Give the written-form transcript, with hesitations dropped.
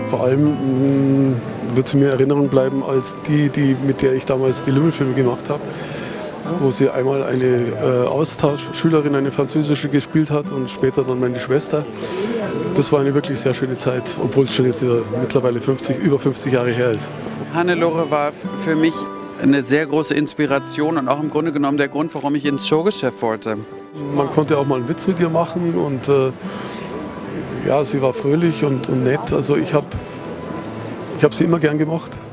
Vor allem wird sie mir in Erinnerung bleiben als mit der ich damals die Lümmelfilme gemacht habe, wo sie einmal eine Austauschschülerin, eine französische, gespielt hat und später dann meine Schwester. Das war eine wirklich sehr schöne Zeit, obwohl es schon jetzt mittlerweile über 50 Jahre her ist. Hannelore war für mich eine sehr große Inspiration und auch im Grunde genommen der Grund, warum ich ins Showgeschäft wollte. Man konnte auch mal einen Witz mit ihr machen und ja, sie war fröhlich und nett. Also ich hab sie immer gern gemocht.